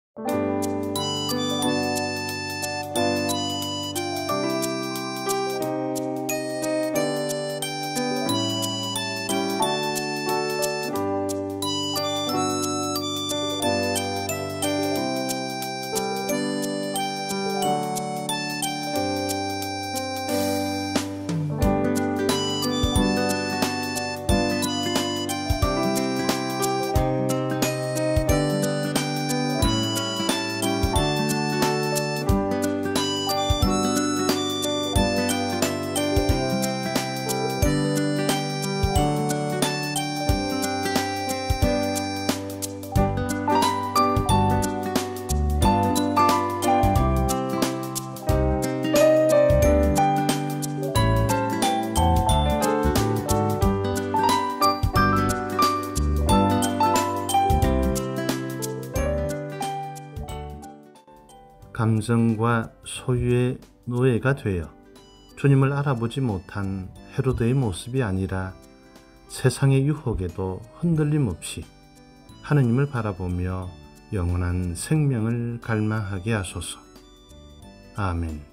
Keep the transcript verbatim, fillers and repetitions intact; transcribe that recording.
감정과 소유의 노예가 되어 주님을 알아보지 못한 헤로드의 모습이 아니라 세상의 유혹에도 흔들림 없이 하느님을 바라보며 영원한 생명을 갈망하게 하소서. 아멘.